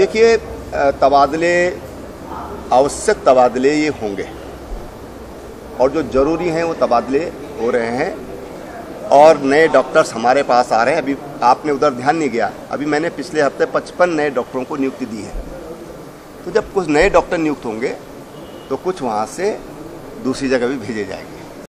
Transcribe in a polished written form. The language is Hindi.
देखिए, तबादले, आवश्यक तबादले ये होंगे और जो ज़रूरी हैं वो तबादले हो रहे हैं और नए डॉक्टर्स हमारे पास आ रहे हैं। अभी आपने उधर ध्यान नहीं गया, अभी मैंने पिछले हफ्ते 55 नए डॉक्टरों को नियुक्ति दी है। तो जब कुछ नए डॉक्टर नियुक्त होंगे तो कुछ वहाँ से दूसरी जगह भी भेजे जाएंगे।